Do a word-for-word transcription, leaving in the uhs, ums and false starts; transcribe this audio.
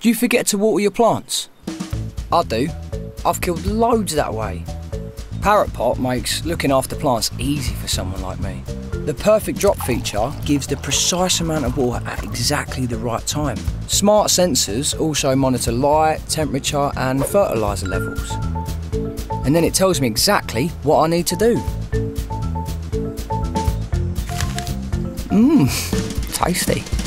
Do you forget to water your plants? I do. I've killed loads that way. Parrot Pot makes looking after plants easy for someone like me. The perfect drop feature gives the precise amount of water at exactly the right time. Smart sensors also monitor light, temperature and fertiliser levels. And then it tells me exactly what I need to do. Mmm, tasty.